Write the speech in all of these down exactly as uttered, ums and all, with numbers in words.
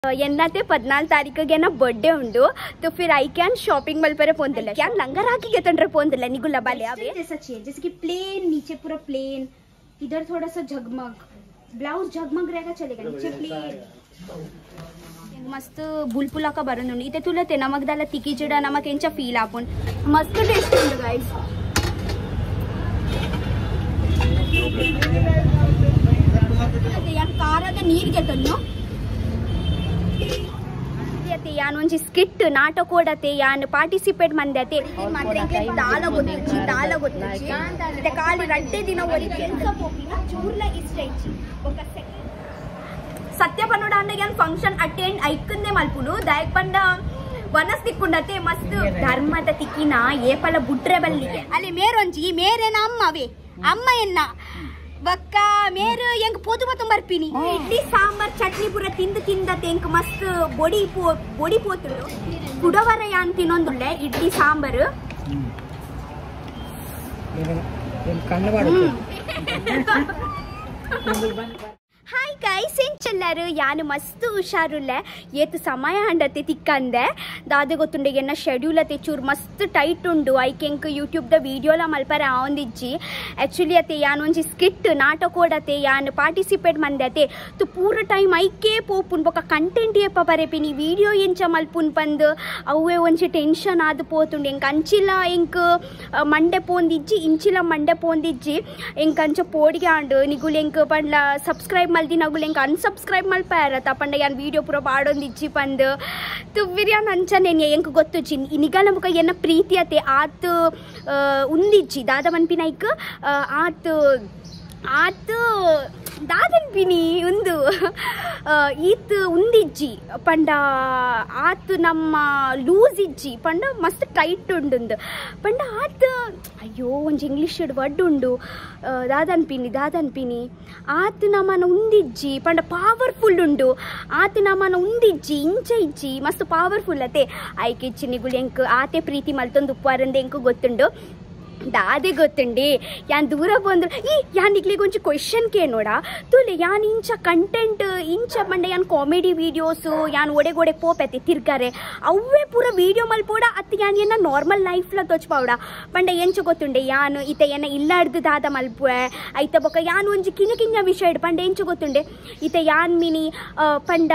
ಎನ್ನತೆ ಪದ್ನಾಲ್ಕು ತಾರೀಕಿಗೆ ना बर्थडे उंडु तो फिर आई कैन शॉपिंग मल पर पोंदिल्ल कैन लंगा राखी के तंड्रे पोंदिल्ल निगुल्ला बाले अवे जैसा चाहिए जैसे कि प्लेन नीचे पूरा प्लेन इधर थोड़ा सा झगमग ब्लाउज झगमग रहेगा चलेगा नीचे प्लेन मस्त बुलपुला का बरून इथे तुला ते नमक दाला तिकी चिडा नमक यांचा फील आपण मस्त टेस्ट उंडु गाइस अदे यान काराद नीर गेतन्नो यान ಒಂಜಿ ಸ್ಕಿಟ್ ನಾಟಕ ಓಡತೆ ಯಾನ್ ಪಾರ್ಟಿಸಿಪೇಟ್ ಮಂದತೆ ಮಾತ್ರೆಗೆ ದಾಲ ಗೊತ್ತಿಚ್ಚಿ ದಾಲ ಗೊತ್ತಿಚ್ಚಿ ಇದ ಕಾಲಿ ರಡ್ಡೆ ದಿನ ಒರಿ ಕೆಲಸ ಹೋಗಿನ ಚೂರ್ಲ ಇಷ್ಟೈಚಿ ఒక ಸತ್ಯ ಪನ್ನೋಡ ಅಂಡ ಯಾನ್ ಫಂಕ್ಷನ್ ಅಟೆಂಡ್ ಐಕಂದೆ ಮಲ್ಪುನು ದಯಕ್ ಪಂಡ ವನಸ್ ತಿಕ್ಕೊಂಡತೆ ಮಸ್ತ್ ಧರ್ಮದ ತಿಕ್ಕಿನ ಏಪಲ ಬುಟ್ರೆ ಬಲ್ಲಿಗೆ ಅಲ್ಲಿ ಮೇರೊಂಜಿ ಮೇರೇನ ಅಮ್ಮವೇ ಅಮ್ಮ ಎನ್ನ ಬಕ್ಕ ಮೇರು ಎಂಗ್ ಪೋತು ಪತ್ತು ಬರ್ಪಿನಿ ಇಡ್ಲಿ ಸಾಂಬಾರ್ ಚಟ್ನಿ ಪೂರ ತಿಂದು ತಿಂದತೆ ಎಂಕ್ ಮಸ್ತ್ ಬೊಡಿ ಪೋ ಬೊಡಿ ಪೋತುಂಡು ಕುಡವರ ಯಾನ್ ತಿನ್ನೊಂದುಲ್ಲೆ ಇಡ್ಲಿ ಸಾಂಬಾರು ಹಾಯ್ ಗೈಸ್ ಏನ್ ಚೆಲ್ಲರು ಯಾನು ಮಸ್ತ್ ಹುಷಾರುಲ್ಲೆ ಏತು ಸಮಯ ಹಂಡತೆ ತಿಕ್ಕಂದೆ ದಾದೆ ಗೊತ್ತುಂಡೆ ಎನ್ನ ಶೆಡ್ಯೂಲ್ ಅತೆ ಚೂರು ಮಸ್ತ್ ಟೈಟ್ ಉಂಡು ಐಕೆಂಕ್ ಯೂಟ್ಯೂಬ್ ದ ವಿಡಿಯೋಲ ಮಲ್ಪರೆ ಆವೊಂದಿಜ್ಜಿ ಆಕ್ಚುಲಿ ಅತೆ ಯಾನ್ ಒಂಜಿ ಸ್ಕಿಟ್ ನಾಟಕ ಓಡತೆ ಯಾನ್ ಪಾರ್ಟಿಸಿಪೇಟ್ ಮಂದತೆ ತು ಪೂರ ಟೈಮ್ ಐಕೆ ಪೋಪುನ್ ಬೊಕ ಕಂಟೆಂಟ್ ಏಪ ಬರೆಪಿನಿ ವಿಡಿಯೋ ಎಂಚ ಮಲ್ಪುನ್ ಪಂದ್ ಅವೇ ಒಂಜಿ ಟೆನ್ಷನ್ ಆದ್ ಪೋತುಂಡು ಎಂಕ್ ಅಂಚಿಲ ಎಂಕ್ ಮಂಡೆ ಪೋಂದಿಜ್ಜಿ ಇಂಚಿಲ ಮಂಡೆ ಪೋಂದಿಜ್ಜಿ ಎಂಕ್ ಅಂಚ ಪೋಡಿಗೆ ಆಂಡು ನಿಗುಲ್ ಎಂಕ್ ಪಂಡ್ಲ ಸಬ್ಸ್ಕ್ರೈಬ್ मल्दी नगुल इंक अनसब्स्क्राइब मल्पायर तपंड यान वीडियो पूरा पाडोंदिज्जि पंद तुव्विर्यान अंचने ಎಂಕ್ ಗೊತ್ತುಜಿ ನಿಗಲ ಮುಕ ಎನ್ನ ಪ್ರೀತಿಯತೆ ಆತ್ ಉಂದಿಜ್ಜಿ ದಾದ ಮನ್ಪಿನೈಕ್ ಆತ್ ಆತ್ ದಾದನ್ ಪಿನಿ ಉಂದು ಈತ್ ಉಂದಿಜ್ಜಿ ಪಂಡ ಆತ್ ನಮ್ಮ ಲೂಸ್ ಇಜ್ಜಿ ಪಂಡ ಮಸ್ತ್ ಟೈಟ್ ಉಂಡು ಪಂಡ ಆತ್ ಅಯ್ಯೋ ಒಂಜಿ ಇಂಗ್ಲಿಷ್ ವರ್ಡ್ ಉಂಡು ದಾದನ್ ಪಿನಿ ದಾದನ್ ಪಿನಿ ಆತ್ ನಮ್ಮನ ಉಂದಿಜ್ಜಿ ಪಂಡ ಪವರ್ಫುಲ್ ಉಂಡು ಆತ್ ನಮ್ಮನ ಉಂದಿಜ್ಜಿ ಇಂಚ ಇಜ್ಜಿ ಮಸ್ತ್ ಪವರ್ಫುಲ್ ಅತೆ ಐಕೆ ಇಚ್ಚಿ ನಿಗುಲ್ ಎಂಕ್ ಆತೆ ಪ್ರೀತಿ ಮಲ್ತೊಂದು ಉಪ್ಪರಂದೆ ಎಂಕ್ ಗೊತ್ತುಂಡು दादे गोतुंडे यान दूर बंद ई यान निकले कुछ क्वेश्चन के नोड़ा तुले यान इंच कंटेंट इंच पंडे यान कॉमेडी वीडियोस यान ओडे गोडे पोपेते तिर्गारे अवे पूरा वीडियो मल्पोड़ा अत्ते यान येना नॉर्मल लाइफ ला तोचपावड़ा पंडे ಎಂಚ ಗೊತ್ತುಂಡೆ ಯಾನ್ ಇತೆ ಏನ ಇಲ್ಲಾಡ್ದು ದಾದ ಮಲ್ಪುವೆ ಐತ ಬೊಕ ಯಾನ್ ಒಂಜಿ ಕಿನ ಕಿನ್ನ ವಿಷಯ ಪಂಡೆ ಎಂಚ ಗೊತ್ತುಂಡೆ ಇತೆ ಯಾನ್ ಮಿನಿ ಪಂಡ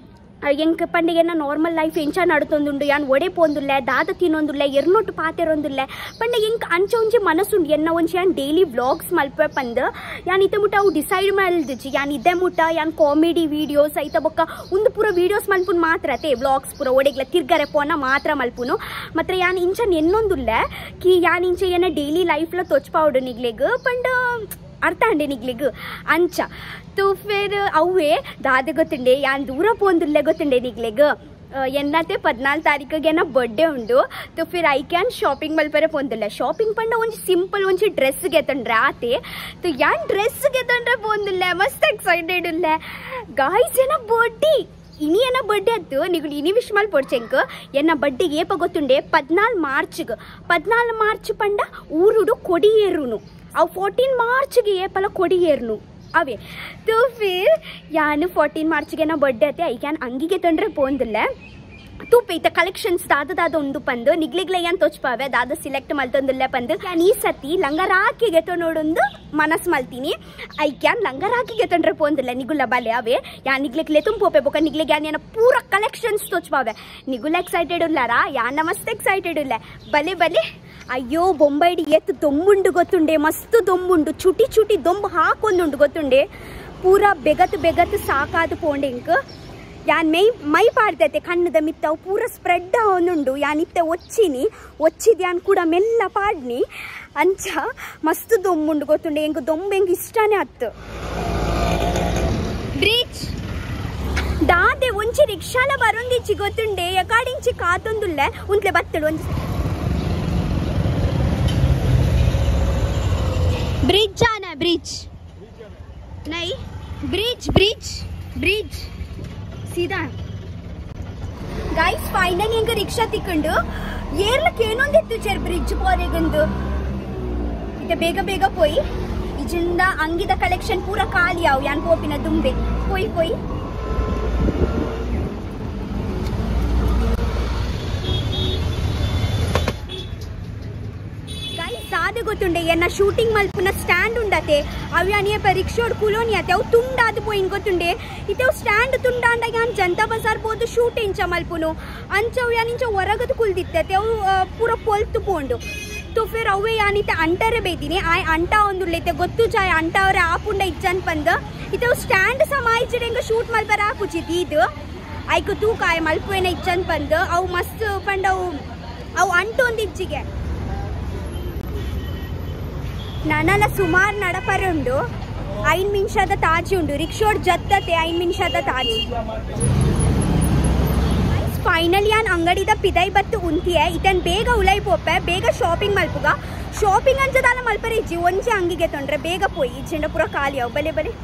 ಎಂಕ್ ಪಂಡೆ ಏನ ನಾರ್ಮಲ್ ಲೈಫ್ ಎಂಚ ನಡುತ್ತೊಂದುಂಡು ಯಾನ್ ಒಡೆ ಪೋಂದುಲ್ಲೆ ದಾದ ತಿನ್ನೊಂದುಲ್ಲೆ ಎರ್ನೊಟ್ಟು ಪಾತೆರೊಂದುಲ್ಲೆ ಪಂಡೆ ಎಂಕ್ ಅಂಚ ಒಂಜಿ ಮನಸ್ಸುಂಡು ಎನ್ನ ಒಂಜಿ ಯಾನ್ ಡೈಲಿ ವ್ಲಾಗ್ಸ್ ಮಲ್ಪೆ ಪಂದ್ ಯಾನ್ ಇತ ಮುಟ ಅವು ಡಿಸೈಡ್ ಮಲ್ದಿಜ್ಜಿ ಯಾನ್ ಇದ್ದೆ ಮುಟ ಯಾನ್ ಕಾಮಿಡಿ ವಿಡಿಯೋಸ್ ಐತ ಬೊಕ್ಕ ಒಂದು ಪೂರ ವಿಡಿಯೋಸ್ ಮಲ್ಪುನ್ ಮಾತ್ರ ಅತೆ ವ್ಲಾಗ್ಸ್ ಪೂರ ಒಡೆಗ್ಲ ತಿರ್ಗರೆ ಪೋನ ಮಾತ್ರ ಮಲ್ಪುನು ಮಾತ್ರ ಯಾನ್ ಇಂಚನ್ ಎನ್ನೊಂದುಲ್ಲೆ ಕಿ ಯಾನ್ ಇಂಚ ಏನ ಡೈಲಿ ಲೈಫ್ ಲ ತೊಚ್ಪಾವಡು ನಿಗ್ಲೆಗ್ ಪಂಡ ಅರ್ಥ ಅಂಡೆ ನಿಗ್ಲಿಗ್ ಅಂಚ तो फिर अवे दादे गोतुंडे यान दूर पोंदुल्ले गोतुंडे निग्लेग ಎನ್ನತೆ ಪದ್ನಾಲ್ಕು ತಾರೀಕಿಗೆ ना बर्थडे ಉಂಡು तो फिर आई कैन शॉपिंग मल्परे पोंदिल्ले शॉपिंग पंड ಒಂಜಿ सिंपल ಒಂಜಿ ड्रेस गेतंड्रे आते तो यान ड्रेस गेतंड्रे पोंदिल्ले मस्त एक्साइटेड उल्ले गाइस एना बर्थडे इनी एना बर्थडे अत्तु निगुल इनी विश मल पोಡ್ಚೆಂಕ್ ಎನ್ನ बर्थडे ಏಪ ಗೊತ್ತುಂಡೆ ಪದ್ನಾಲ್ಕು ಮಾರ್ಚ್ ಪದ್ನಾಲ್ಕು ಮಾರ್ಚ್ पंड ಊರುಡು ಕೊಡಿಯೇರುನು ಅವು ಫೋರ್ಟೀನ್ ಮಾರ್ಚ್ ಗೆ ಏಪಲ ಕೊಡಿಯೇರುನು अवे तो फिर यान फोर्टीन मार्च के ना बर्थडे आते आई कैन अंगी के तंड्रे पोंदिल्ले तूप इत कलेक्षन्स दाद दाद उंडु पंद निग्लिग्ले यान तोचपावे दाद सिलेक्ट मल्तोंदुल्ले पंद यान ई सति लंगा राखिगे तोनोडुंदु मनस मल्तीनि आई कैन लंगा राखिगे तंड्रे पोंदिल्ले निगुल्ला बाले अवे यान निग्लिग्ले तुम पोपे बोका निग्लिगे यान यान पूरा कलेक्षन्स तोचपावे निगुल्ला एक्साइटेड उल्लारा यान मस्त एक्साइटेड उल्ले बले बले ಅಯ್ಯೋ ಬೊಂಬೈಡಿ ಎತ್ತು ದೊಂಬುಂಡು ಗೊತ್ತುಂಡೆ ಮಸ್ತ್ ದೊಂಬುಂಡು ಚುಟಿ ಚುಟಿ ದೊಂಬು ಹಾಕೊಂದುಂಡು ಗೊತ್ತುಂಡೆ ಪೂರಾ ಬೆಗತ್ ಬೆಗತ್ ಸಾಕಾದ ಪೋಂಡೆ ಇಂಕ್ ಯಾನ್ ಮೈ ಮೈ ಪಾಡ್ತೈತೆ ಕಣ್ಣದ ಮಿತ್ತವು ಪೂರ ಸ್ಪ್ರೆಡ್ ಆವೊಂದುಂಡು ಯಾನ್ ಇತ್ತೆ ಒಚ್ಚಿನಿ ಒಚ್ಚಿದ ಯಾನ್ ಕೂಡ ಮೆಲ್ಲ ಪಾಡ್ನಿ ಅಂಚ ಮಸ್ತ್ ದೊಂಬುಂಡು ಗೊತ್ತುಂಡೆ ಎಂಕ್ ದೊಂಬು ಎಂಕ್ ಇಷ್ಟನೇ ಅತ್ತು ಬ್ರಿಡ್ಜ್ ದಾದೆ ಒಂಚಿ ರಿಕ್ಷಾಲ ಬರೊಂದಿಚ್ಚಿ ಗೊತ್ತುಂಡೆ ಎಕಾಡಿಂಚಿ ಕಾತೊಂದುಲ್ಲೆ ಉಂತ್ಲೆ ಬತ್ತಳು ಒಂಚಿ ब्रिज जाना है ब्रिज नहीं ब्रिज ब्रिज ब्रिज सीधा गाइस फाइनली इंक रिक्शा तिक्कंडु ಏರ್ಲಕ್ಕೆ ಏನೊಂದಿತ್ತು ಚೇರ್ ಬ್ರಿಡ್ಜ್ ಪೋರೆಗಂದು ಇತ್ತೆ ಬೇಗ ಬೇಗ ಪೋಯಿ ಇಜಿಂದ ಅಂಗಿದ ಕಲೆಕ್ಷನ್ ಪೂರ ಖಾಲಿ ಆವು ಯಾನ್ ಪೋಪಿನ ದುಂಬೆ ಪೋಯಿ ಪೋಯಿ ಗೊತ್ತುಂಡೆ ಎನ್ನ ಶೂಟಿಂಗ್ ಮಲ್ಪುನ ಸ್ಟ್ಯಾಂಡ್ ಉಂಡತೆ ಅವು ಅನಿಯ ರಿಕ್ಷೋಡ್ ಕುಲೋನಿ ಆತೆ ಅವು ತುಂಡಾದು ಪೋಯಿನ್ ಗೊತ್ತುಂಡೆ ಇತೆ ಸ್ಟ್ಯಾಂಡ್ ತುಂಡಾಂಡ ಯಾನ್ ಜನತಾ ಬಜಾರ್ ಬೋದು ಶೂಟ್ ಇಂಚ ಮಲ್ಪುನು ಅಂಚವು ಯಾನಿಂಚ ಹೊರಗದು ಕುಲ್ದಿತ್ತತೆ ಅವು ಪೂರ ಪೊಲ್ತು ಪೋಂಡು तो फिर अवे यानीते अंटारे बेदीने आय अंटा ಒಂದುಳ್ಳೆತೆ ಗೊತ್ತು ಜಾಯ अंटा ಅವರ ಆಪುಂಡ ಇಚ್ಚನ್ ಪಂದ ಇತೆ ಸ್ಟ್ಯಾಂಡ್ ಸಮಾಯಿಚಿರೆಂಗ ಶೂಟ್ ಮಲ್ಪರ ಆಪುಚಿತಿ ಇದು ಐಕು ತೂಕ ಆಯ ಮಲ್ಪುವೆನ ಇಚ್ಚನ್ ಪಂದ ಅವು ಮಸ್ತ್ ಪಂಡ ಅವು ಅವು ಅಂಟು ಒಂದು ಇಚ್ಚಿಗೆ ನನಲ ಸುಮಾರು ನಡಪರೆ ಉಂಡು ಐದು ನಿಮಿಷದ ತಾಜಿ ಉಂಡು ರಿಕ್ಷೋಡ್ ಜತ್ತತೆ ಐದು ನಿಮಿಷದ ತಾಜಿ ಫೈನಲ್ ಯಾನ್ ಅಂಗಡಿದ ಪಿದೈ ಬತ್ತು ಉಂತಿಯೇ ಇದನ್ ಬೇಗ ಉಲೈ ಪೋಪೆ ಬೇಗ ಶಾಪಿಂಗ್ ಮಲ್ಪುಗ ಶಾಪಿಂಗ್ ಅಂಚದಾಲ ಮಲ್ಪರೆ ಇಜ್ಜಿ ಒಂಜಿ ಅಂಗಿಗೆ ತೊಂದ್ರೆ ಬೇಗ ಪೋಯಿ ಇಜ್ಜಿಂಡ ಪೂರ ಖಾಲಿ ಅವು ಬಲೆ ಬಲೆ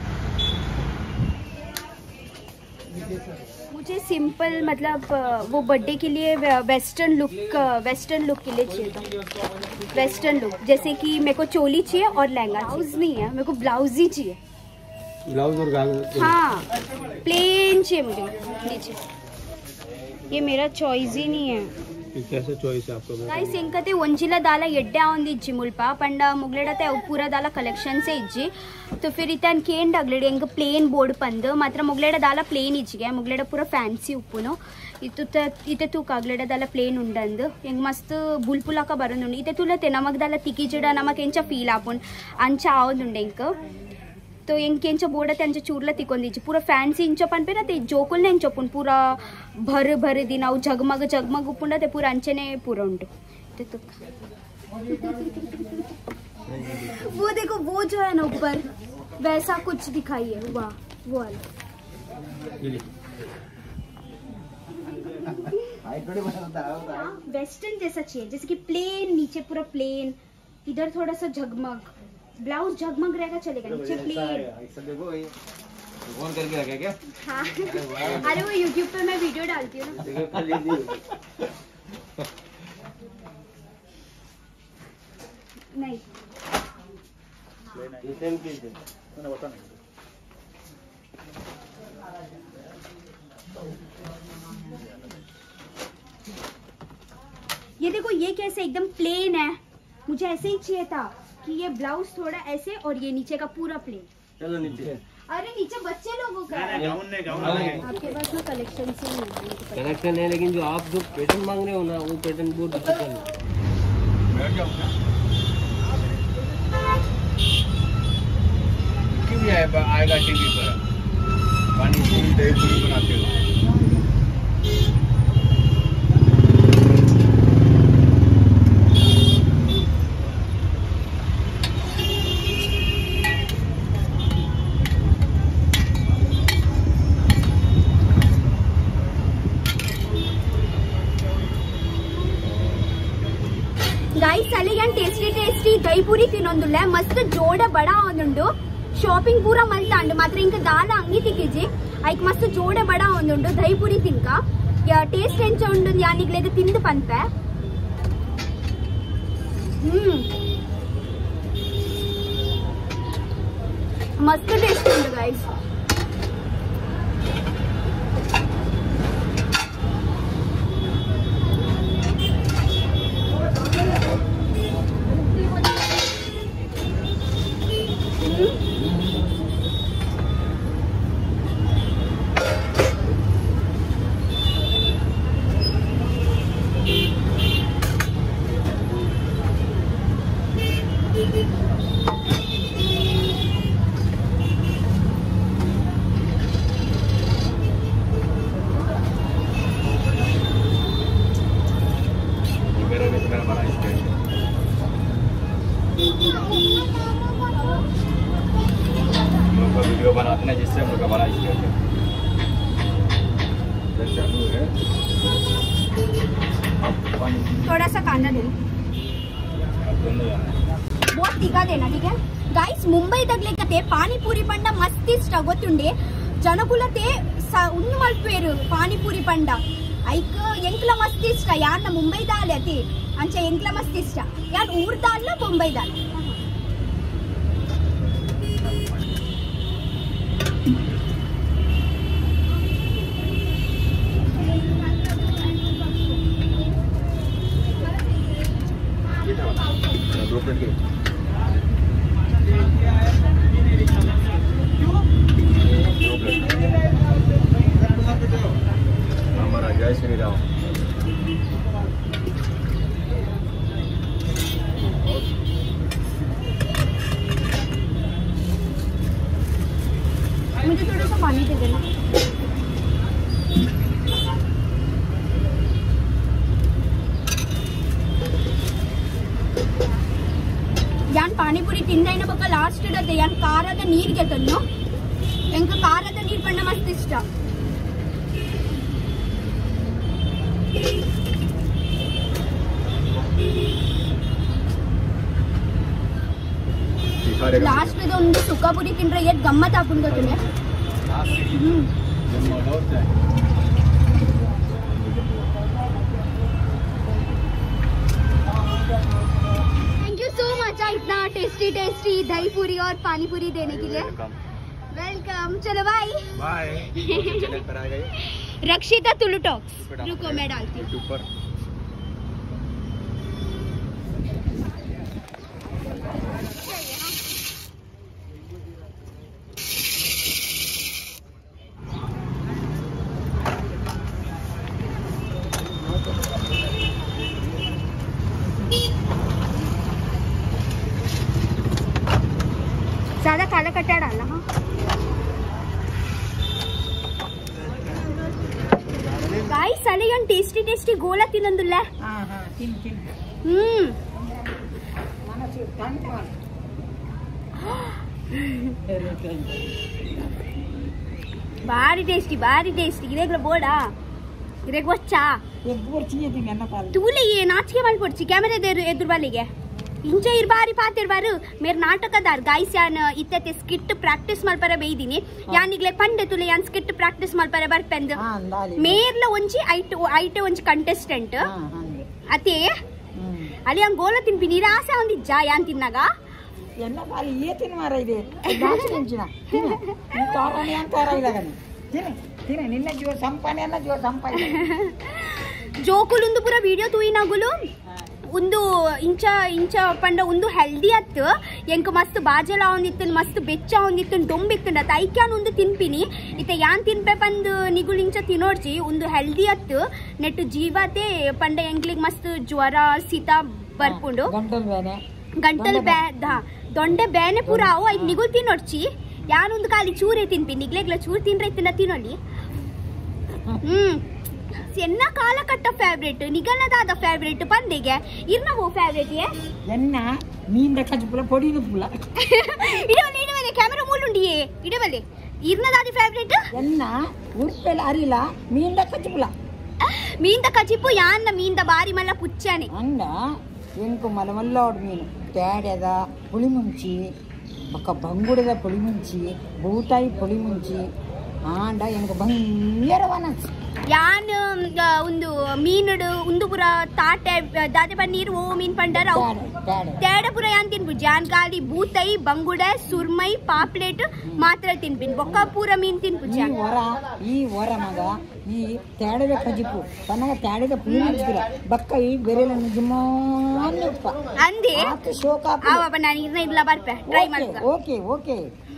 मुझे सिंपल मतलब वो बर्थडे के लिए वेस्टर्न लुक वेस्टर्न लुक के लिए चाहिए था वेस्टर्न लुक जैसे कि मेरे को चोली चाहिए और लहंगा ब्लाउज नहीं है मेरे को ब्लाउज ही चाहिए ब्लाउज और हाँ प्लेन चाहिए मुझे नीचे ये मेरा चॉइस ही नहीं है कैसे चॉइस है आपको गाइस इंकते ಒಂಜಿಲ ದಾಲ ಎಡ್ಡೆ ಆವಂದಿ ಇಜ್ಜಿ ಮುಲ್ಪ ಪಂಡ ಮುಗ್ಲೆಡತೆ ಪೂರ ದಾಲ ಕಲೆಕ್ಷನ್ ಸೆ ಇಜ್ಜಿ तो फिर इतन केंड अगलेड ಎಂಗ ಪ್ಲೇನ್ ಬೋರ್ಡ್ पंद मात्र मुगलेड दाला प्लेन इज्जिगे मुगलेड पूरा फैंसी उಪ್ಪುನು इतु इते तू अगलेड दाला प्लेन उंडंद ಎಂಗ मस्त बुलपुलाका बरंदुंड इते तुलते नमक दाला तिकीजिड नमक ಎಂಚ फील आपुन अंच आवंदुंड ಎಂಕ तो इंकेंच बोर्ड त्यांच्या चूरला तिकोंदीची पूरा फॅन्सी इंच पण पे ना ते जोकुल ने इंचपून पूरा भर भर दिन अव झगमग झगमग उपुंड ते पूरा अंचने पूरा उंटू ते तो वो देखो वो जो है ना ऊपर वैसा कुछ दिखाई है वाह वो वाला वेस्टर्न जैसा चाहिए जैसे कि प्लेन नीचे पूरा प्लेन इधर थोड़ा सा झगमग ब्लाउज झगमग रहेगा चलेगा नीचे प्लेन फोन करके रखे क्या हाँ अरे वो यूट्यूब पे मैं वीडियो डालती हूँ नहीं ये देखो ये कैसे एकदम प्लेन है मुझे ऐसे ही चाहिए था कि ये ब्लाउज थोड़ा ऐसे और ये नीचे का पूरा प्लेन चलो नीचे अरे नीचे बच्चे लोगों का आपके पास ना कलेक्शन से कलेक्शन है लेकिन जो आप जो पैटर्न मांग रहे हो ना वो पैटर्न बहुत डिफिकल्ट क्यों आएगा टीवी पर पानी पूरी दही पूरी बनाते हो गाइस साले यान टेस्टी टेस्टी दही पूरी तिनोंदुल्ल मस्त जोड़ बड़ा ಒಂದುಂಡು ಶಾಪಿಂಗ್ ಪೂರ ಮಲ್ತಾಂಡು ಮಾತ್ರ ಇಂಕ ದಾಲ ಅಂಗಿ ತಿಕ್ಕಿಜಿ ಐಕ್ ಮस्त ಜೋಡ ಬಡ ಒಂದುಂಡು ದही पूरी ತಿನ್ಕ ಟೇಸ್ಟ್ ಎಂಚ ಉಂಡು ಯಾನಿಗ್ಲೆದು ತಿಂದು ಪನ್ಪೆ ಹ್ಮ್ मस्त टेस्ट उंटु गाइस वीडियो बनाते हैं जिससे हम लोग हमारा चालू है थोड़ा सा कांदा दे बहुत तीखा देना ठीक है गाइस मुंबई तगलेकते पानीपूरी पंड मस्त इष्ट गोत्तुंडे जनकुलते उन्न मल्पेरु पानीपूरी पंड ऐक ಎಂಕ್ಲ मस्त इष्ट यान मुंबई दाल अति अंच ಎಂಕ್ಲ मस्त इष्ट यान ऊर दाल मुंबई दाल दो प्लेट जय श्री राम। मुझे थोड़ा सा पानी दे देना। यान पानीपुरी ತಿಂದೈನ ಬಕ್ಕ ಲಾಸ್ಟ್ ಇಡತ್ತೆ ಯಾನ್ ಖಾರದ ನೀರಿಗೆ ತನ್ನು ಎಂಕ ಖಾರದ ನೀರು ಪಣ್ಣ ಮಸ್ತ್ ಇಷ್ಟ ಲಾಸ್ಟ್ ಒಂದು ಸುಖಪುರಿ ತಿಂದ್ರೆ ಎಷ್ಟು ಗಮ್ಮತ್ ಹಾಕೊಂಡು ಗೊತ್ತಿಲ್ಲ ಹ್ಮ್ इतना टेस्टी टेस्टी दही पूरी और पानी पूरी देने के लिए वेलकम। चलो बाय बाय। चैनल पर आ गए रक्षिता तुलु टॉक्स। रुको मैं डालती हूँ ऊपर। ज्यादा काला कट्टा डालना। हाँ गाइस साले यान टेस्टी टेस्टी गोला ತಿನ್ನಂದುಲ್ಲ ಹಾ ಹಾ ತಿನ್ ತಿನ್ ಹ್ಮ್ ಮನಸು ತಂತ ಬಾರಿ ಟೇಸ್ಟಿ ಬಾರಿ ಟೇಸ್ಟಿ ಇರೆಗ್ಲ ಬೋಡಾ ಇರೆಗ್ ವಚ್ಚಾ ಎಗ್ ಬರ್ಚಿ ಇದೆ ನನ್ನ ಪಾಲ ತೂಲೆ ಏ ನಾಚಿಕೆ ಮಾಡಿ ಬರ್ಚಿ ಕ್ಯಾಮೆರಾ ಎದುರು ಎದುರು ಬಾಲಿಗೆ ಇಂಚೆ ಇರ್ಬಾರಿ ಪಾತಿರ್ಬಾರು ಮೇರ್ ನಾಟಕದಾರ್ ಗಾಯ್ಸ್ ಯಾನ್ ಇತ್ತೆ ಸ್ಕಿಟ್ ಪ್ರಾಕ್ಟೀಸ್ ಮಲ್ಪರ ಬೇಯ್ದಿನಿ ಯಾನಿಗ್ಲೆ ಪಂಡೆ ತುಲೆ ಯಾನ್ ಸ್ಕಿಟ್ ಪ್ರಾಕ್ಟೀಸ್ ಮಲ್ಪರ ಬರ್ಪೆಂದು ಮೇರ್ಲ ಒಂಜಿ ಐಟ್ ಐಟ್ ಒಂಜಿ ಕಂಟೆಸ್ಟೆಂಟ್ ಅತೆ ಅಲ್ಲಿ ಹಂಗ ಗೋಲ ತಿನ್ಪಿ ನೀರ ಆಸೆ ಒಂದಿಜ್ಜ ಯಾನ್ ತಿನ್ನಾಗ ಎನ್ನ ಪಾಲಿ ಏ ತಿನ್ ಮಾರ ಇದೆ ದಾಚಿ ತಿಂಚಿನ ತಿನ್ನ ಈ ತಾರನೆ ಅಂತ ತಾರ ಇಲ್ಲಗನಿ ತಿನ್ನ ತಿನ್ನ ನಿನ್ನ ಜೀವ ಸಂಪಾನೆ ಅನ್ನ ಜೀವ ಸಂಪಾನೆ ಜೋಕುಲುಂದು ಪೂರ ವಿಡಿಯೋ ತೂಯಿನಾಗುಲು ಒಂದು ಇಂಚ ಇಂಚ ಪಂಡ ಒಂದು ಹೆಲ್ದಿ ಅತ್ತು ಎಂಕ ಮಸ್ತ್ ಬಾಜೆಲ ಒಂದಿತ್ತು ಮಸ್ತ್ ಬೆಚ್ಚ ಒಂದಿತ್ತು ದೊಂಬಿತ್ತು ತೈಕ್ಯಾನ್ ಒಂದು ತಿನ್ಪಿನಿ ಇತ್ತೆ ಯಾನ್ ತಿನ್ಪೆ ಪಂದು ನಿಗುಲ್ ಇಂಚ ತಿನ್ನೋಡ್ಚಿ ಒಂದು ಹೆಲ್ದಿ ಅತ್ತು ನೆಟ್ಟು ಜೀವತೆ ಪಂಡ ಎಂಕ್ಲಿಗ್ ಮಸ್ತ್ ಜ್ವರ ಶೀತ ಬರ್ಪುಂಡು ಗಂಟಲ್ ಬ್ಯಾ ದೊಂಡೆ ಬ್ಯಾನೆ ಪೂರ ಅವು ಐದು ನಿಗುಲ್ ತಿನ್ನೋಡ್ಚಿ ಯಾನೊಂದು ಖಾಲಿ ಚೂರೇ ತಿನ್ಪಿ ನಿಗ್ಲೆಗ್ಲ ಚೂರ್ ತಿನ್ರೆ ತಿನ್ನ ತಿನ್ನೋಲಿ ಹ್ಮ್ ಎನ್ನ ಕಾಲ ಕಟ್ಟ ಫೇವರೇಟ್ ನಿಗಲದಾದ ಫೇವರೇಟ್ ಪಂದೆಗೆ ಇರ್ನ ಹೋ ಫೇವರೇಟ್ ಯೆ ಎನ್ನ ಮೀಂದ ಕಜ್ಪುಲ ಪೊಡಿನ ಪುಲ ಇಡವಲೆ ಇಡವಲೆ ಕ್ಯಾಮೆರಾ ಮೂಲುಂಡಿಯೇ ಇಡವಲೆ ಇರ್ನದಾದ ಫೇವರೇಟ್ ಎನ್ನ ಉರ್ಪೆಲ ಅರಿಲ ಮೀಂದ ಕಜ್ಪುಲ ಮೀಂದ ಕಜಿಪು ಯಾನ್ನ ಮೀಂದ ಬಾರಿ ಮಲ್ಲ ಪುಚ್ಚಾನೆ ಅಂಡ ಎಂಕು ಮಲಮಲ್ಲೋಡ್ ಮೀನು ತೇಡೆದ ಪುಳಿಮುಂಚಿ ಬೊಕ್ಕ ಬಂಗುಡದ ಪುಳಿಮುಂಚಿ ಬೂತಾಯಿ ಪುಳಿಮುಂಚಿ ಆಂಡ ಎಂಕು ಬಂಗರವನ ಯಾನ್ ಒಂದು ಮೀನುಡು ಒಂದು ಪುರ ತಾಟೆ ದಾದೆ ಪನ್ನೀರ್ ಓ ಮೀನ್ ಪಂಡರ ತೇಡ ಪುರ ಯಾನ್ ತಿನ್ಬುಜಿ ಯಾನ್ ಗಾಲಿ ಬೂತೈ ಬಂಗುಡ ಸುರ್ಮೈ ಪಾಪ್ಲೆಟ್ ಮಾತ್ರ ತಿನ್ಪಿನ್ ಬೊಕ್ಕ ಪೂರ ಮೀನ್ ತಿನ್ಬುಜಿ ಈ ವರ ಈ ವರ ಮಗ ಈ ತೇಡದ ಕಜಿಪು ತನಗ ತೇಡದ ಪುಳಿ ಮುಚ್ಚಿಲ್ಲ ಬಕ್ಕ ಈ ಬೆರೆಲನ್ನು ಜುಮಾನ್ಯಪ್ಪ ಅಂದೆ ಶೋಕ ಆವಪ್ಪ ನಾನು ಇರ್ನ ಇಲ್ಲ ಬರ್ಪೆ ಟ್ರೈ ಮಾಡ್ಕ ಓಕೆ ಓಕೆ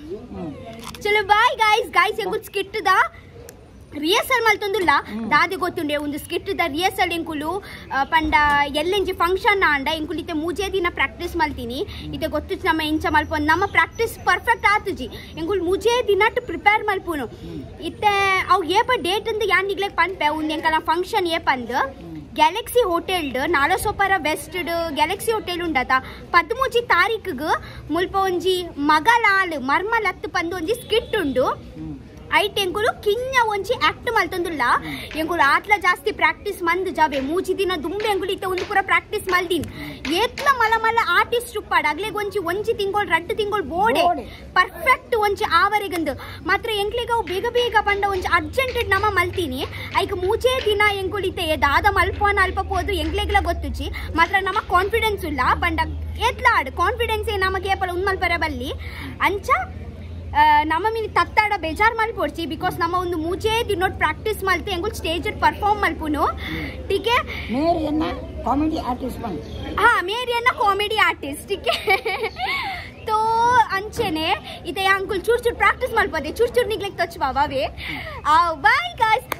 ಚಲೋ ಬಾಯ್ ಗಾಯ್ಸ್ ಗಾಯ್ಸ್ ಎಂಗುಲ್ ಸ್ಕಿಟ್ ದ ರಿಹರ್ಸಲ್ ಮಲ್ತೊಂದುಲ್ಲ ದಾದೆ ಗೊತ್ತುಂಡೆ ಒಂದು ಸ್ಕಿಟ್ ದ ರಿಹರ್ಸಲ್ ಎಂಕುಲು ಪಂಡ ಎಲ್ಲೆಂಜಿ ಫಂಕ್ಷನ್ ಆಂಡ ಎಂಕುಲು ಇತ್ತೆ ಮೂಜೆ ದಿನ ಪ್ರಾಕ್ಟೀಸ್ ಮಲ್ತೀನಿ ಇತ್ತೆ ಗೊತ್ತು ನಮ್ಮ ಎಂಚ ಮಲ್ಪೊಂದು ನಮ್ಮ ಪ್ರಾಕ್ಟೀಸ್ ಪರ್ಫೆಕ್ಟ್ ಆತುಜಿ ಎಂಕುಲು ಮೂಜೆ ದಿನ ಪ್ರಿಪೇರ್ ಮಲ್ಪುನು ಇತ್ತೆ ಅವು ಏಪ ಡೇಟ್ ಅಂದು ಯಾನಿಗ್ಲೆ ಪನ್ಪೆ ಒಂದು ಎಂಕಲ ಫಂಕ್ಷನ್ ಏಪಂದು ಗ್ಯಾಲಕ್ಸಿ ಹೋಟೆಲ್ಡ್ ನಾಲಸೊಪರ ಬೆಸ್ಟ್ ಗ್ಯಾಲಕ್ಸಿ ಹೋಟೆಲ್ ಉಂಡತ ಪದ್ಮೂಜಿ ತಾರೀಖಿಗೆ ಮುಲ್ಪ ಒಂಜಿ ಮಗಲಾಲ್ ಮರ್ಮಲ್ ಹತ್ತು ಪಂದು ಒಂಜಿ ಸ್ಕಿಟ್ ಉಂಡು ಐಟ್ ಎಂಕುಲು ಕಿಂಜ ಒಂಜಿ ಆಕ್ಟ್ ಮಲ್ತೊಂದುಲ್ಲ ಎಂಕುಲು ಆತ್ಲ ಜಾಸ್ತಿ ಪ್ರಾಕ್ಟೀಸ್ ಮಂದ್ ಜಾಬೆ ಮೂಜಿ ದಿನ ದುಂಬೆ ಎಂಕುಲು ಇತ್ತೆ ಒಂದು ಪೂರ ಪ್ರಾಕ್ಟೀಸ್ ಮಲ್ದಿನ್ ಏತ್ಲ ಮಲ ಮಲ ಆರ್ಟಿಸ್ಟ್ ಉಪ್ಪಾಡ್ ಅಗ್ಲೆಗ್ ಒಂಜಿ ಒಂಜಿ ತಿಂಗಳು ರಡ್ಡು ತಿಂಗಳು ಬೋಡೆ ಪರ್ಫೆಕ್ಟ್ ಒಂಜಿ ಆವರೆಗಂದು ಮಾತ್ರ ಎಂಕ್ಲಿಗೆ ಅವು ಬೇಗ ಬೇಗ ಪಂಡ ಒಂಜಿ ಅರ್ಜೆಂಟೆಡ್ ನಮ ಮಲ್ತೀನಿ ಐಕ್ ಮೂಜೆ ದಿನ ಎಂಕುಲು ಇತ್ತೆ ದಾದ ಮಲ್ಪೋನ ಅಲ್ಪ ಪೋದು ಎಂಕ್ಲೆಗ್ಲ ಗೊತ್ತುಚಿ ಮಾತ್ರ ನಮ ಕಾನ್ಫಿಡೆನ್ಸ್ ಇಲ್ಲ ಪಂಡ ಏತ್ಲ ಆಡ್ ಕಾನ್ಫಿಡೆನ್ಸ್ ನಮಗೆ ಏಪಲ ಉನ್ ಮಲ್ಪರ ಬಲ್ಲಿ ಅಂಚ ನಮ್ಮ ಮೀನು ತತ್ತಾಡ ಬೇಜಾರ್ ಮಲ್ಪೊಡ್ಸಿ ಬಿಕಾಸ್ ನಮ್ಮ ಒಂದು ಮೂಜೆ ದಿನೋಟ್ ಪ್ರಾಕ್ಟೀಸ್ ಮಲ್ತೆ ಎಂಗುಲ್ ಸ್ಟೇಜ್ ಪರ್ಫಾರ್ಮ್ ಮಲ್ಪುನು ಟೀಕೆ ಮೇರಿಯನ್ನ ಕಾಮಿಡಿ ಆರ್ಟಿಸ್ಟ್ ಬಂದ್ ಹಾ ಮೇರಿಯನ್ನ ಕಾಮಿಡಿ ಆರ್ಟಿಸ್ಟ್ ಟೀಕೆ तो अंचेने इते अंकुल चूर चूर प्राक्टिस मल्पदे चूर चूर निग्लेक तच बाबा वे bye guys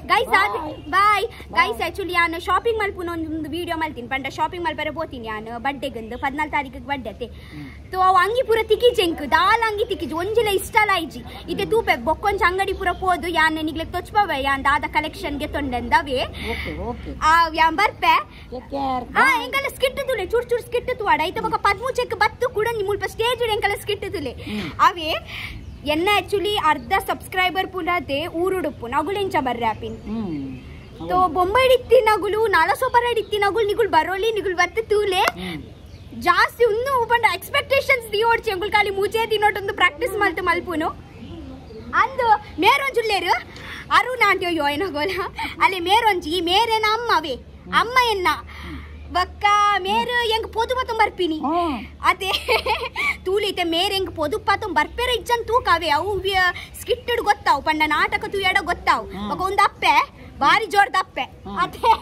guys bye guys actually ನಾನು ಶಾಪಿಂಗ್ ಮಲ್ಪುನ ಒಂದು ವಿಡಿಯೋ ಮಲ್ತೀನಿ ಪಂಡ ಶಾಪಿಂಗ್ ಮಲ್ಪರೆ ಹೋತೀನಿ ನಾನು ಬರ್ಡೇಗಂದು ಪದ್ನಾಲ್ಕು ತಾರೀಕಿಗೆ ಬರ್ಡೇ ಅತ್ತೆ ತೋ ಅವು ಅಂಗಿ ಪೂರ ತಿಕ್ಕಿಜೆಂಕ್ ದಾಲ್ ಅಂಗಿ ತಿಕ್ಕಿಜು ಒಂಜಿಲ ಇಷ್ಟ ಲಾಯ್ಜಿ ಇತ್ತೆ ತೂಪೆ ಬೊಕ್ಕೊಂಚ ಅಂಗಡಿ ಪೂರ ಪೋದು ಯಾನ್ ನಿಗ್ಲೆ ತೊಚ್ಪವೆ ಯಾನ್ ದಾದ ಕಲೆಕ್ಷನ್ಗೆ ತೊಂಡಂದವೆ ಆ ಯಾನ್ ಬರ್ಪೆ ಹಾ ಎಂಕಲ ಸ್ಕಿಟ್ ತುಲೆ ಚೂರ್ ಚೂರ್ ಸ್ಕಿಟ್ ತುವಾಡ ಐತೆ ಬೊಕ ಪದ್ಮೂಚೆಕ್ ಬತ್ತು ಕೂಡ ಮುಲ್ಪ ಸ್ಟೇಜ್ ಎಂಕಲ ಸ್ಕಿಟ್ ತುಲೆ ಅವೇ ಎನ್ನ ಆಕ್ಚುಲಿ ಅರ್ಧ ಸಬ್ಸ್ಕ್ರೈಬರ್ ಪುನದೆ ಊರುಡುಪ್ಪು ನಗುಲೆಂಚ ಬರ್ರೆ ಆಪಿನ್ ತೋ ಬೊಂಬೈ ಇತ್ತಿ ನಗುಲು ನಾಲ ಸೋಪರ ಇತ್ತಿ ನಗುಲು ನಿಗುಲ್ ಬರೋಲಿ ನಿಗುಲ್ ಬರ್ತೆ ತೂಲೆ ಜಾಸ್ತಿ ಉನ್ನು ಪಂಡ ಎಕ್ಸ್ಪೆಕ್ಟೇಷನ್ಸ್ ದಿ ಓಡ್ಚಿ ಎಂಗುಲ್ ಖಾಲಿ ಮೂಜೆ ದಿನೋಟೊಂದು ಪ್ರಾಕ್ಟೀಸ್ ಮಲ್ತು ಮಲ್ಪುನು ಅಂದು ಮೇರೊಂಜುಲ್ಲೇರು ಅರುಣ ಅಂತ ಅಯ್ಯೋ ಏನಗೋಲ ಅಲ್ಲಿ ಮೇರೊಂಜಿ ಮೇರೇನ ಅಮ್ಮವೇ ಅಮ್ಮ ಎನ್ನ ಬಕ್ಕ ಮೇರು ಎಂಗ್ ಪೊದು ಪತ್ತು ಬರ್ಪಿನಿ ಅದೇ ತೂಲಿತೆ ಮೇರ್ ಎಂಗ್ ಪೊದು ಪತ್ತು ಬರ್ಪೇರೆ ಇಜ್ಜನ್ ತೂಕಾವೆ ಅವು ಸ್ಕಿಟ್ಟಡ್ ಗೊತ್ತಾವು ಪಂಡ ನಾಟಕ ತೂಯಾಡ ಗೊತ್ತಾವು ಬಕ್ಕ ಒಂದು ಅಪ್ಪೆ ಬಾರಿ ಜೋರ್ದ ಅಪ್ಪೆ ಅದೇ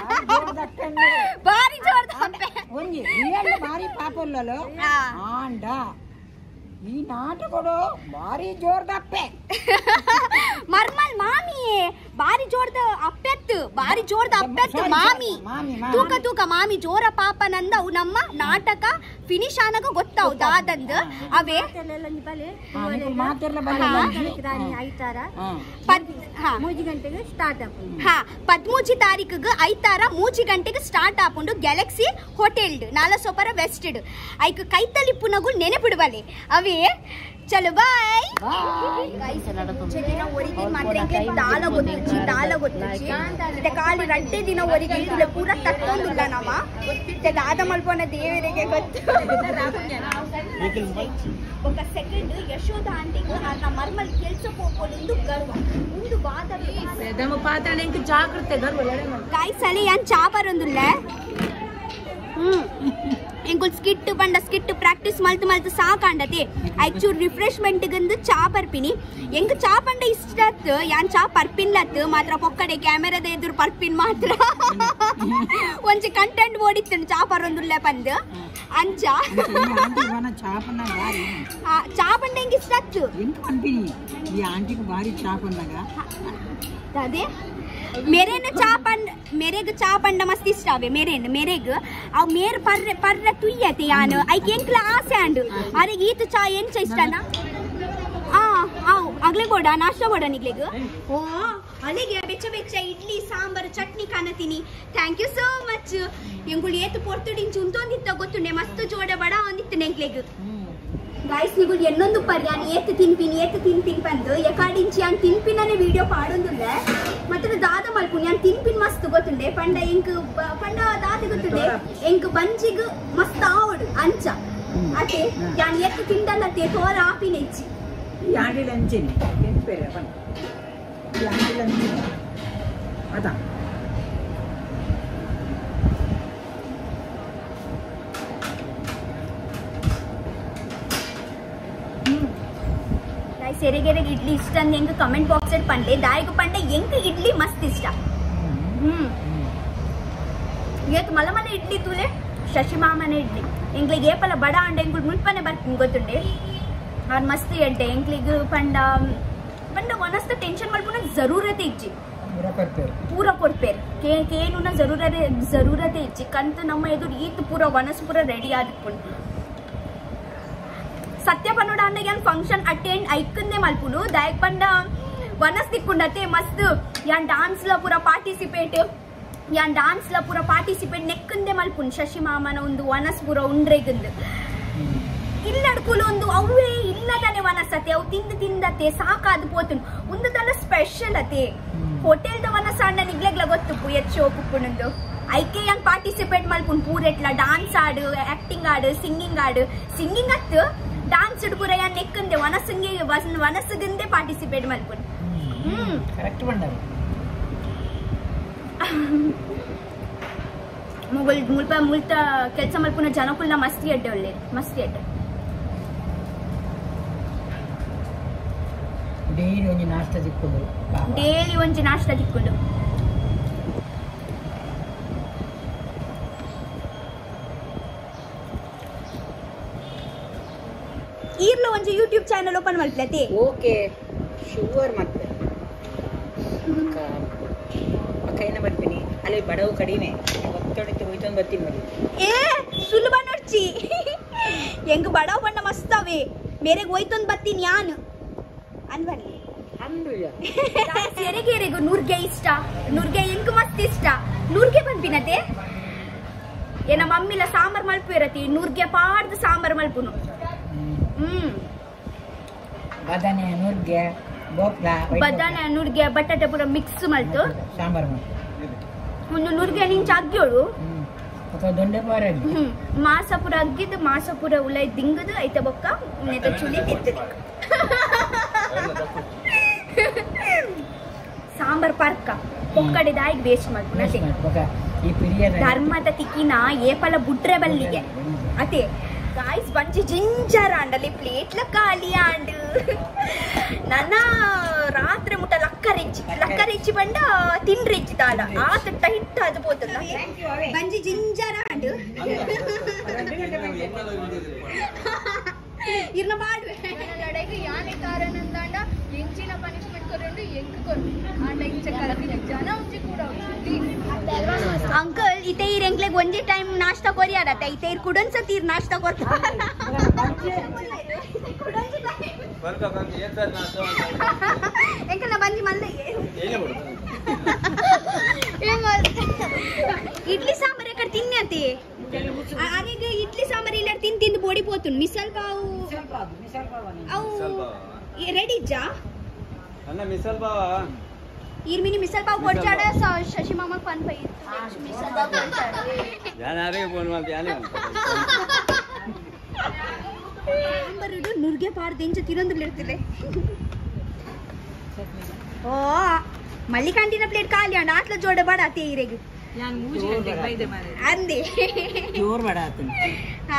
ಬಾರಿ ಜೋರ್ದ ಅಪ್ಪೆ ಒಂಜಿ ಬಾರಿ ಪಾಪುಲ್ಲಲು ಆಂಡ ಈ ನಾಟಕಡು ಬಾರಿ ಜೋರ್ದ ಅಪ್ಪೆ ಮರ್ಮಲ್ ಮಾಮಿ ಬಾರಿ ಜೋರ್ದ ಅಪ್ಪೆತ್ತು ಬಾರಿ ಜೋರ್ದ ಅಪ್ಪೆತ್ತು ಮಾಮಿ ತೂಕ ತೂಕ ಮಾಮಿ ಜೋರ ಪಾಪನಂದ ಅವು ನಮ್ಮ ನಾಟಕ ಫಿನಿಶ್ ಆನಾಗ ಗೊತ್ತಾವು ದಾದಂದ ಅವೇ ಮೂಜಿ ಗಂಟೆಗೆ ಸ್ಟಾರ್ಟ್ ಹಾ ಪದ್ಮೂಜಿ ತಾರೀಕಿಗೆ ಐತಾರ ಮೂಜಿ ಗಂಟೆಗೆ ಸ್ಟಾರ್ಟ್ ಆಪುಂಡು ಗ್ಯಾಲಕ್ಸಿ ಹೋಟೆಲ್ಡ್ ನಾಲಸೋಪರ ವೆಸ್ಟೆಡ್ ಐಕ್ ಕೈತಲಿ ಪುನಗು ನೆನೆಪಿಡುವಲೆ ಅವೇ ಚಲೋ ಬಾಯ್ ದಿನ ಒರಿಗಿ ಮಾತ್ರ ದಾಲ ಗೊತ್ತಿಚ್ಚಿ ದಾಲ ಗೊತ್ತಿಚ್ಚಿ ಮತ್ತೆ ಕಾಲಿ ರಡ್ಡೆ ದಿನ ಒರಿಗಿ ಇಲ್ಲ ಪೂರ ತಕ್ಕೊಂಡಿಲ್ಲ ನಮ್ಮ ಮತ್ತೆ ದಾದ ಮಲ್ಪನ ದೇವರಿಗೆ ಗೊತ್ತು ఒక సెకండ్ యశోద ఆంటీకి నా మర్మల్ ಕೆಲ್ಸಕ್ಕೆ ಗರ್ವ ಒಂದು ಬಾದವೆ పెదమ పాతనే ఇంక జాగ్రత్త గర్వ ಗೈಸ್ ಅಲ್ಲಿ ಯಾನ್ ಚಾಪರೊಂದುಲ್ಲ ಹ್ಮ್ ಎಂಗುಲ್ ಸ್ಕಿಟ್ ಬಂಡ ಸ್ಕಿಟ್ ಪ್ರಾಕ್ಟೀಸ್ ಮಲ್ತು ಮಲ್ತು ಸಾಕಾಂಡತೆ ಆಕ್ಚುಲ್ ರಿಫ್ರೆಶ್ಮೆಂಟ್ ಗಂದು ಚಾ ಪರ್ಪಿನಿ ಎಂಗ್ ಚಾ ಪಂಡ ಇಷ್ಟತ್ ಯಾನ್ ಚಾ ಪರ್ಪಿನ್ಲತ್ ಮಾತ್ರ ಪೊಕ್ಕಡೆ ಕ್ಯಾಮೆರಾದ ಎದುರು ಪರ್ಪಿನ್ ಮಾತ್ರ ಒಂಜಿ ಕಂಟೆಂಟ್ ಓಡಿತ್ತು ಚಾ ಪರೊಂದುಲ್ಲ ಪಂದ್ ಅಂಚ చాపన్న బారి చా పండ ఎంకి ఇష్టచ్చు ఎంత పంపిని ఈ ఆంటీకి బారి చాపన్నగ అదే मेरेन चा पंड मेरेग चा पंड मस्त इष्ट आवे मेरेन मेरेग अव मेर पर्रे पर्रे तुय्यते यान ऐक ಎಂಕ್ಲ ಆಸೆ ಅಂಡ್ ಅರೆ ಗೀತ ಚಾ ಎಂಚ ಇಷ್ಟನಾ ಆ ಆವ್ ಅಗ್ಲೆ ಗೋಡ ನಾಷ್ಟಾ ಗೋಡ ನಿಗ್ಲೆಗ ಓ ಅಲೆಗೆ ಬೆಚ್ಚ ಬೆಚ್ಚ ಇಡ್ಲಿ ಸಾಂಬಾರ್ ಚಟ್ನಿ ಕಾಣತೀನಿ ಥ್ಯಾಂಕ್ ಯು ಸೋ ಮಚ್ ಎಂಗುಳಿ ಏತು ಪೊರ್ತುಡಿಂಚು ಉಂತೊಂದಿತ್ತ ಗೊತ್ತುಂಡೆ ಮಸ್ತ್ ಜೋಡ ಬಡ ಒಂದಿತ್ತು ನೆಗ್ಲೆಗ ಗೈಸ್ ನಿಗುಲ್ ಎನ್ನೊಂದು ಪರ್ಯಾನ್ ಏತ್ ತಿನ್ಪಿನಿ ಏತ್ ತಿನ್ಪಿನ್ ಬಂದು ಎಕಾಡಿಂಚಿ ಯಾನ್ ತಿನ್ಪಿನನೆ ವಿಡಿಯೋ ಪಾಡೊಂದುಲ್ಲ ಮತ್ತೆ ದಾದ ಮಲ್ಪುನಿ ಯಾನ್ ತಿನ್ಪಿನ್ ಮಸ್ತ್ ಗೊತ್ತುಂಡೆ ಪಂಡ ಎಂಕ್ ಪಂಡ ದಾದ ಗೊತ್ತುಂಡೆ ಎಂಕ್ ಬಂಜಿಗ್ ಮಸ್ತ್ ಆವಡು ಅಂಚ ಅತೆ ಯಾನ್ ಏತ್ ತಿಂದಲ್ಲತೆ ತೋರ ಆಪಿನ ಹೆಚ್ಚಿ ಈ ಆಂಟಿ ಲಂಚಿನಿ ಎಂತ ಬೇರೆ ಬನ್ನಿ ಈ ಆಂಟಿ ಲಂಚಿನಿ ಅದ ಸೆರೆಗೆರೆಗೆ ಇಡ್ಲಿ ಇಷ್ಟ ಅಂದ್ ಹೆಂಗ್ ಕಮೆಂಟ್ ಬಾಕ್ಸ್ ಅಲ್ಲಿ ಪಂಡೆ ದಾಯಿಗೆ ಪಂಡೆ ಹೆಂಗ್ ಇಡ್ಲಿ ಮಸ್ತ್ ಇಷ್ಟ ಹ್ಮ್ ಇವತ್ತು ಮಲ ಮನೆ ಇಡ್ಲಿ ತೂಲೆ ಶಶಿ ಮಾಮನೆ ಇಡ್ಲಿ ಎಂಗ್ಲಿಗೆ ಏಪಲ ಬಡ ಅಂಡ ಎಂಗ್ ಮುಲ್ಪನೆ ಬರ್ತೀನಿ ಗೊತ್ತುಂಡೆ ಅವ್ರು ಮಸ್ತ್ ಎಡ್ಡೆ ಎಂಗ್ಲಿಗೆ ಪಂಡ ಪಂಡ ಒನಸ್ತ ಟೆನ್ಷನ್ ಮಾಡ್ಕೊಂಡು ಜರೂರತೆ ಇಜ್ಜಿ ಪೂರ ಕೊಡ್ಪೇರ್ ಕೆ ಕೇನುನ ಜರೂರತೆ ಜರೂರತೆ ಇಜ್ಜಿ ಕಂತು ನಮ್ಮ ಎದುರು ಈತ್ ಪೂರ ಒನಸ್ ಪೂರ ರೆಡಿ ಆದ್ಕೊಂಡು ಸತ್ಯ ಪನ್ನೋಡ ಅಂಡ ಯಾನ್ ಫಂಕ್ಷನ್ ಅಟೆಂಡ್ ಐಕಂದೆ ಮಲ್ಪುನು ದಾಯಕ್ ಪಂಡ ವನಸ್ ದಿಕ್ಕೊಂಡತೆ ಮಸ್ತ್ ಯಾನ್ ಡಾನ್ಸ್ ಲ ಪೂರ ಪಾರ್ಟಿಸಿಪೇಟ್ ಯಾನ್ ಡಾನ್ಸ್ ಲ ಪೂರ ಪಾರ್ಟಿಸಿಪೇಟ್ ನೆಕ್ಕಂದೆ ಮಲ್ಪುನ್ ಶಶಿ ಮಾಮನ ಒಂದು ವನಸ್ ಪೂರ ಉಂಡ್ರೆಗಂದು ಇಲ್ಲಡ್ಕುಲು ಒಂದು ಅವೇ ಇಲ್ಲದಾನೆ ವನಸತೆ ಅವು ತಿಂದು ತಿಂದತೆ ಸಾಕಾದ ಪೋತುನ್ ಒಂದು ತಲ ಸ್ಪೆಷಲ್ ಅತೆ ಹೋಟೆಲ್ ದ ವನಸ ಅಂಡ ನಿಗ್ಲೆಗ್ಲ ಗೊತ್ತು ಎಚ್ಚೋ ಪುಪ್ಪುನಂದು ಐಕೆ ಯಾನ್ ಪಾರ್ಟಿಸಿಪೇಟ್ ಮಲ್ಪುನ್ ಪೂರೆಟ್ಲ ಡಾನ್ಸ್ ಆಡು ಆಕ್ಟಿಂಗ್ ಆಡು ಸಿಂಗಿಂಗ್ ಆಡು ಸಿಂಗಿಂಗ್ ಅತ್ತು डांस ಪೂರ ಯಾನ್ ನೆಕ್ಕಂದೆ ವನಸಂಗೆ ವನಸಗಂದೆ ಪಾರ್ಟಿಸಿಪೇಟ್ ಮಲ್ಪುನ್ ಹ್ಮ್ ಕರೆಕ್ಟ್ ಬಂಡಾರು ಮುಗಲ್ ಮುಲ್ಪ ಮುಲ್ತ ಕೆಲಸ ಮಲ್ಪುನ ಜನಕುಲ್ನ ಮಸ್ತಿ ಅಡ್ಡೆ ಒಳ್ಳೆ ಮಸ್ತಿ ಅಡ್ಡೆ ಡೈಲಿ ಒಂಜಿ ನಾಷ್ಟ ದಿಕ್ಕೊಂಡು ಡೈಲಿ ಒಂಜಿ ನಾಷ್ಟ ದಿಕ್ಕೊಂಡು ಈರ್ಲ ಒಂಜಿ ಯೂಟ್ಯೂಬ್ ಚಾನೆಲ್ ಓಪನ್ ಮಲ್ಪ್ಲತೆ ಓಕೆ ಶುವರ್ ಮತ್ತೆ ಏನ ಬರ್ತೀನಿ ಅಲ್ಲಿ ಬಡವು ಕಡಿಮೆ ಒತ್ತೊಡಿತು ಹೋಯ್ತೊಂದು ಬರ್ತೀನಿ ನೋಡಿ ಏ ಸುಲಭ ನೋಡ್ಚಿ ಹೆಂಗ್ ಬಡವ ಬಣ್ಣ ಮಸ್ತವೆ ಮೇರೆಗೆ ಹೋಯ್ತೊಂದು ಬರ್ತೀನಿ ಯಾನು ಅನ್ಬನ್ನಿ ಸೆರೆಗೆರೆಗೂ ನೂರ್ಗೆ ಇಷ್ಟ ನೂರ್ಗೆ ಹೆಂಗ್ ಮಸ್ತ್ ಇಷ್ಟ ನೂರ್ಗೆ ಬಂದ್ಬಿನತೆ ಏನ ಮಮ್ಮಿಲ ಸಾಂಬಾರ್ ಮಲ್ಪು ಇರತಿ ನೂರ್ಗೆ ಪಾಡ್ದು ಸಾಂಬಾರ್ ಮಲ್ಪುನು ಹ್ಮ್ ಬದನೆ ನೂರ್ಗೆ ಬೋಪ್ಲ ಬದನೆ ನೂರ್ಗೆ ಬಟಾಟೆ ಪೂರ ಮಿಕ್ಸ್ ಮಲ್ತು ಸಾಂಬಾರ್ ಒಂದು ನೂರ್ಗೆ ನಿಂಚ ಅಗ್ಗಿಯೋಳು ದೊಡ್ಡ ಪಾರಡ್ಡಿ ಹ್ಮ್ ಮಾಸ ಪೂರ ಅಗ್ಗಿದ್ದು ಮಾಸ ಪೂರ ಉಳ್ಳಾಯ್ ದಿಂಗದು ಐತೆ ಬೊಕ್ಕ ನೆತ ಚುಲಿ ತಿತ್ತದು ಸಾಂಬಾರ್ ಪಾರ್ಕ ಒಕ್ಕಡೆ ದಾಯಿಗೆ ವೇಸ್ಟ್ ಮಾಡ್ಕೊಂಡು ಧರ್ಮದ ತಿಕ್ಕಿನ ಏಪಲ ಬುಡ್ರೆ ಬಲ್ಲಿಗೆ ಅದೇ ಗಾಯ್ಸ್ ಬಂಚಿ ಜಿಂಜರ ಅಂಡಲ್ಲಿ ಪ್ಲೇಟ್ಲ ಖಾಲಿ ಆಂಡು ನನ್ನ ರಾತ್ರಿ ಮುಟ್ಟ ಲಕ್ಕರೆಚ್ಚಿ ಲಕ್ಕರೆಚ್ಚಿ ಬಂಡ ತಿಂಡ್ರೆಚ್ಚಿ ತಾಡ ಆತ ಟೈಟ್ ಅದು పోతున్నా ಬಂಜಿ ಜಿಂಜರ ಆಂಡು ಇರ್ನ ಬಾಡ್ವೆ ನಡಗೆ ಯಾನೆ ಕಾರಣ ಅಂತಾಂಡ ಎಂಚಿನ ಪನಿಷ್ಮೆಂಟ್ ಕೊರಂಡು ಎಂಕ್ ಕೊರ್ದು ಆಂಡ ಇಂಚ ಕಲಕಿನ ಜನ ಉಂಚಿ ಕೂಡ ಅಂಕಲ್ ಇತೆ ಇರ್ ಎಂಕ್ಲೆಗ್ ಒಂದೇ ಟೈಮ್ ನಾಷ್ಟಾ ಕೊರಿಯಾಡತ್ತ ಇತೆ ಇರ್ ಕುಡನ್ಸ ತೀರ್ ನಾಷ್ಟಾ ಕೊರ್ತಾರ ಎಂಕಲ್ ನಾ ಬಂದಿ ಮಲ್ಲೆ ಇಡ್ಲಿ ಸಾಂಬಾರ್ ಎక్కడ ತಿನ್ನತಿ ಅರೆಗೆ ಇಡ್ಲಿ ಸಾಂಬಾರ್ ಇಲ್ಲ ತಿನ್ ತಿಂದು ಬೋಡಿ పోతుంది మిసల్ పావు అవు రెడీ జా అన్న మిసల్ పావా ఇర్మిని మిసల్ పావు కొడ్చాడా శశి మామకు పని పై మిసల్ పావు కొడ్చాడా యానారే ఫోన్ మాల్ యానే ಸಾಂಬಾರು ನುರ್ಗೆ ಪಾಡ್ ದೆಂಚ ತಿರಂದು ಇರ್ತಿಲೆ ಓ ಮಲ್ಲಿಕಾಂಟಿನ ಪ್ಲೇಟ್ ಖಾಲಿ ಅಂಡ ಆತ್ಲ ಜೋಡ ಬಡ ಅತ್ತೆ ಇರೆಗೆ ನಾನು ಮೂಜಿ ಗಂಟೆ ಬೈದೆ ಮಾರೆ ಅಂದೆ ಜೋರ್ ಬಡ ಆತನ ಹಾ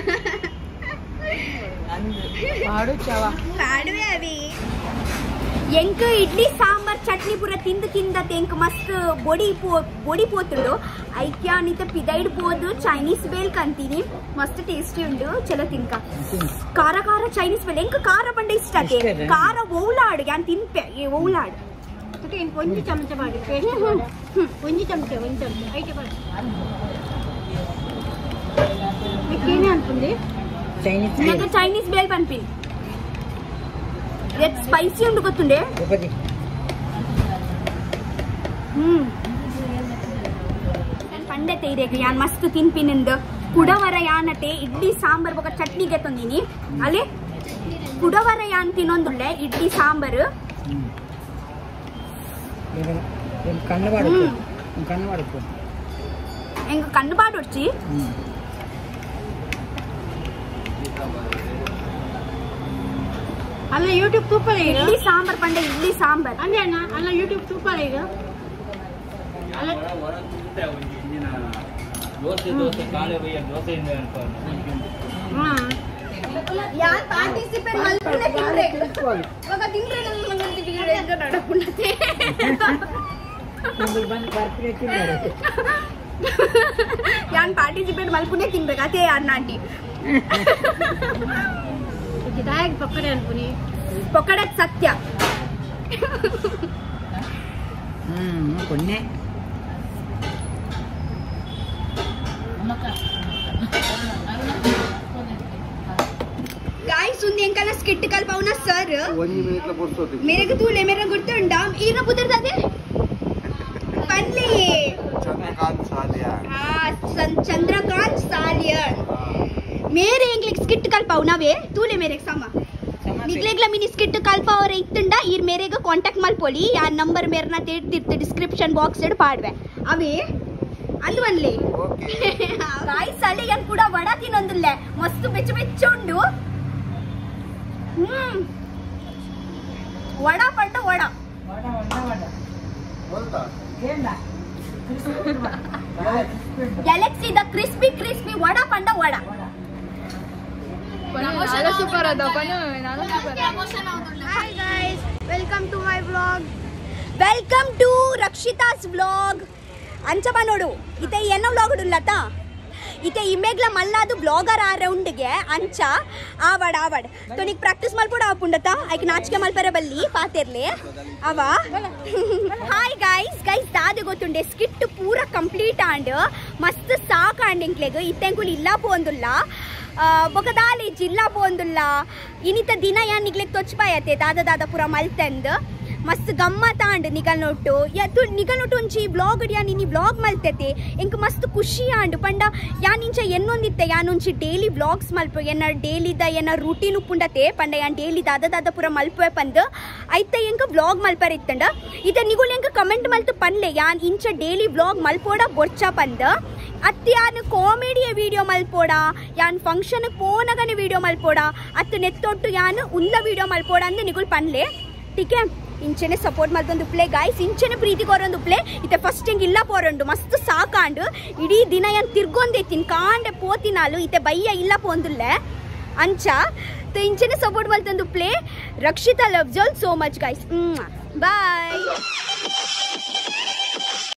ಅಂದೆ ಪಾಡು ಚವ ಪಾಡುವೆ ಅವಿ ಎಂಕ ಇಡ್ಲಿ ಸಾಂಬಾರ್ ಚಟ್ನಿ ಪೂರ ತಿಂದು ತಿಂದತೆ ಎಂಕ ಮಸ್ತ್ ಬೊಡಿ ಪೋ ಬೊಡಿ పోతుండు ಐಕ್ಯಾನಿತ ಪಿದೈಡ್ ಬೋದು ಚೈನೀಸ್ ಬೇಲ್ ಕಂತೀನಿ ಮಸ್ತ್ ಟೇಸ್ಟಿ ಉಂಡು ಚಲೋ ತಿನ್ಕ ಖಾರ ಖಾರ ಚೈನೀಸ್ ಬೇಲ್ ಎಂಕ ಖಾರ ಬಂಡ ಇಷ್ಟ ಅತೆ ಖಾರ ಓಲಾಡ್ ಯಾನ್ ತಿನ್ಪೆ ಏ ಓಲಾಡ್ ಒಂಜಿ ಚಮಚ ಮಾಡಿ ಪೇಸ್ಟ್ ಒಂಜಿ ಚಮಚ ಒಂಜಿ ಚಮಚ ಐತೆ ಮಾಡಿ ಏನೇ ಅನ್ಕೊಂಡಿ ಚೈನೀಸ್ నాకు చైనీస్ బేల్ పంపింది రేట్ స్పైసీ ఉండు ಗೊತ್ತುಂಡೆ ಹ್ಮ್ ನಾನು ಪಂಡೆ ತೈರೇಗ ಯಾನ್ ಮಸ್ತ್ ತಿನ್ಪಿನಿಂದ ಕುಡವರ ಯಾನತೆ ಇಡ್ಲಿ ಸಾಂಬಾರ್ ಬೊಕ ಚಟ್ನಿಗೆ ತಂದಿನಿ ಅಲೆ ಕುಡವರ ಯಾನ್ ತಿನ್ನೊಂದುಳ್ಳೆ ಇಡ್ಲಿ ಸಾಂಬಾರ್ ಕಣ್ಣು ಬಾಡು ಕಣ್ಣು ಬಾಡು ಎಂಗ ಕಣ್ಣು ಬಾಡೊಡ್ಚಿ ಅಲ್ಲ ಯೂಟ್ಯೂಬ್ ಸೂಪರ್ ಈಗ ಇಡ್ಲಿ ಸಾಂಬಾರ್ ಪಂಡೆ ಇಡ್ಲಿ ಸಾಂಬಾರ್ ಅಂದೆ ಅಣ್ಣ ಅಲ್ಲ ಯೂಟ್ಯೂಬ್ ಸೂಪರ್ ಈಗ ಅಲ್ಲ ದೋಸೆ ದೋಸೆ ಕಾಳೆ ಬಯ್ಯ ದೋಸೆಯಿಂದ ಅನ್ಕೊಂಡು ಹಾ ಯಾನ್ ಪಾರ್ಟಿಸಿಪೇಟ್ ಮಲ್ಪುನೆ ತಿಂದ್ರೆ ಇವಾಗ ತಿಂದ್ರೆ ನನ್ನ ತಿಂದ್ರೆ ಎಂಗ ನಡಪುಣತೆ ನಮಗೆ ಬಂದು ಬರ್ತೀವಿ ತಿಂತಾರೆ ಯಾನ್ ಪಾರ್ಟಿಸಿಪೇಟ್ ಮಲ್ಪುನೆ ತಿನ್ಬೇಕು ಅದೇ ಅನ್ನಾಂಟಿ ದಾಯಕ್ ಪಕ್ಕಡೆ ಅನ್ಪುನಿ ಪೊಕಡೆ ಸತ್ಯ ಹ್ಮ್ ಕೊನ್ನೆ गाइस उन्हें इनका ना स्किट कल पाऊना सर ಒಂದು ಮಿನಿಟ್ಲ ಕೊಡ್ಸೋತಿ मेरे को तूले मेरा गुर्तुंडा ಈನ ಬುದರ್ದಾದೆ ಪನ್ಲಿ ಚಂದ್ರಕಾಂತ್ ಸಾಲಿಯಾನ್ हां चंद्रकांत सालियन मेरे इंग्लिश स्किट कल पाऊना वे तूले मेरे समा निगलेगला मिनी स्किट कल पावर इत्तुंडा ಈರ್ ಮೇರೆಗೆ ಕಾಂಟ್ಯಾಕ್ಟ್ ಮಲ್ಪೊಲಿ ಆ ನಂಬರ್ ಮೇರ್ನ ತೇಡ್ತಿರ್ತೆ ಡಿಸ್ಕ್ರಿಪ್ಷನ್ ಬಾಕ್ಸ್ ಎಡ್ ಪಾಡ್ವೆ ಅವೇ ಅಂದು ಬನ್ಲಿ ಓಕೆ गाइस ಅಲ್ಲಿ ಯಾನ್ ಕೂಡ ವಡ ತಿನ್ನೊಂದಿಲ್ಲ ಮಸ್ತ್ ಬೆಚ್ಚ ಬೆಚ್ಚ ಉಂಡು ಹ್ಮ್ ವಡ ಪಟ್ಟ ವಡ ವಡ ವಡ ವಡ ಬೋಲ್ತಾ ಏಂಡ ಗ್ಯಾಲಕ್ಸಿ ದ ಕ್ರಿಸ್ಪಿ ಕ್ರಿಸ್ಪಿ ವಡ ಪಂಡ ವಡ ನಾನು ಸೂಪರ್ ಅದ ಪನು ನಾನು super hi guys welcome to my vlog welcome to Rakshita's vlog ಅಂಚಬ ನೋಡು ಇತೆ ಏನೋ ವ್ಲಾಗ್ ಉಳ್ಳತ ಇತೆ ಇಮೇಗ್ಲ ಮಲ್ಲಾದು ಬ್ಲಾಗರ್ ಆ ರೌಂಡ್ಗೆ ಅಂಚ ಆವಡ್ ಆವಡ್ ತೊನಿಗ್ ಪ್ರಾಕ್ಟೀಸ್ ಮಲ್ಪೋಡ ಆಪುಂಡತ ಐಕ್ ನಾಚಿಕೆ ಮಲ್ಪರೆ ಬಲ್ಲಿ ಪಾತೆರ್ಲೆ ಅವ ಹಾಯ್ ಗೈಸ್ ಗೈಸ್ ದಾದೆ ಗೊತ್ತುಂಡೆ ಸ್ಕಿಟ್ ಪೂರ ಕಂಪ್ಲೀಟ್ ಆಂಡ್ ಮಸ್ತ್ ಸಾಕ್ ಆಂಡ್ ಇಂಕ್ಲೆಗ್ ಇತ್ತೆಂಕುಲು ಇಲ್ಲ ಪೋಂದುಲ್ಲ ಬೊಕದಾಲಿ ಜಿಲ್ಲಾ ಪೋಂದುಲ್ಲ ಇನಿತ ದಿನ ಯಾನ್ ನಿಗ್ಲೆಗ್ ತೊಚ್ಪಾಯತೆ ದಾದ ದಾದ ಪೂರ ಮಲ್ತೆಂದು ಮಸ್ತ್ ಗಮ್ಮತ್ ಆಂಡ್ ನಿಗಲ್ ನೋಟು ಯತ್ತು ನಿಗಲ್ ನೋಟು ಒಂಚಿ ಬ್ಲಾಗ್ ಯಾನ್ ಇನಿ ಬ್ಲಾಗ್ ಮಲ್ತತೆ ಎಂಕ್ ಮಸ್ತ್ ಖುಷಿ ಆಂಡ್ ಪಂಡ ಯಾನ್ ಇಂಚ ಎನ್ನೊಂದಿತ್ತೆ ಯಾನ್ ಒಂಚಿ ಡೈಲಿ ಬ್ಲಾಗ್ಸ್ ಮಲ್ಪ ಎನ್ನ ಡೈಲಿದ ಎನ್ನ ರೂಟೀನ್ ಉಪ್ಪುಂಡತೆ ಪಂಡ ಯಾನ್ ಡೈಲಿ ದಾದ ದಾದ ಪೂರ ಮಲ್ಪೆ ಪಂದ್ ಐತ ಎಂಕ ಬ್ಲಾಗ್ ಮಲ್ಪರ್ ಇತ್ತಂಡ ಇತ ನಿಗುಲ್ ಎಂಕ ಕಮೆಂಟ್ ಮಲ್ತು ಪನ್ಲೆ ಯಾನ್ ಇಂಚ ಡೈಲಿ ಬ್ಲಾಗ್ ಮಲ್ಪೋಡ ಬೊರ್ಚ ಪಂದ್ ಅತ್ತಿ ಯಾನ್ ಕಾಮಿಡಿಯ ವಿಡಿಯೋ ಮಲ್ಪೋಡ ಯಾನ್ ಫಂಕ್ಷನ್ ಪೋನಗನೆ ವಿಡಿಯೋ ಮಲ್ಪೋಡ ಅತ್ತು ನೆತ್ತೊಟ್ಟು ಯಾನ್ ಉಲ್ಲ ವಿಡಿಯೋ ಮಲ್ಪೋಡ ಅಂದ್ ನಿಗುಲ್ ಪನ್ಲೆ ಟೀಕೆ ಇಂಚೆನೆ ಸಪೋರ್ಟ್ ಮಲ್ತೊಂದು ಉಪ್ಲೆ ಗಾಯ್ಸ್ ಇಂಚೆನೆ ಪ್ರೀತಿ ಕೊರೊಂದು ಉಪ್ಲೆ ಇತ್ತೆ ಫಸ್ಟ್ ಹೆಂಗೆ ಇಲ್ಲ ಪೋರಂಡು ಮಸ್ತ್ ಸಾಕಾಂಡು ಇಡೀ ದಿನ ಏನ್ ತಿರ್ಗೊಂದೈತಿನ್ ಕಾಂಡೆ ಪೋತಿನಾಲು ಇತ್ತೆ ಬಯ್ಯ ಇಲ್ಲ ಪೋಂದುಲ್ಲೆ ಅಂಚ ಇಂಚೆನೆ ಸಪೋರ್ಟ್ ಮಲ್ತೊಂದು ಉಪ್ಲೆ Rakshita loves all so much guys ಬಾಯ್.